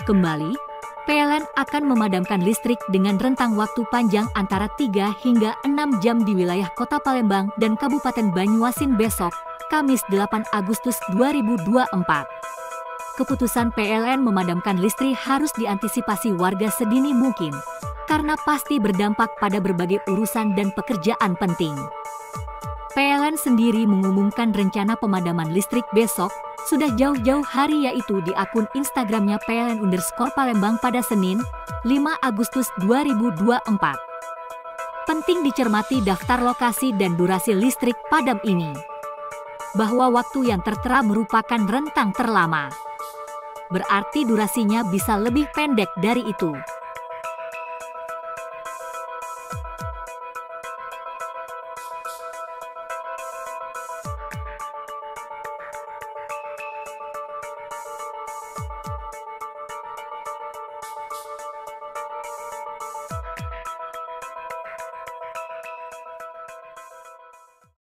kembali, PLN akan memadamkan listrik dengan rentang waktu panjang antara 3 hingga 6 jam di wilayah Kota Palembang dan Kabupaten Banyuasin besok, Kamis 8 Agustus 2024. Keputusan PLN memadamkan listrik harus diantisipasi warga sedini mungkin, karena pasti berdampak pada berbagai urusan dan pekerjaan penting. PLN sendiri mengumumkan rencana pemadaman listrik besok sudah jauh-jauh hari, yaitu di akun Instagramnya PLN_Palembang pada Senin, 5 Agustus 2024. Penting dicermati daftar lokasi dan durasi listrik padam ini, bahwa waktu yang tertera merupakan rentang terlama. Berarti durasinya bisa lebih pendek dari itu.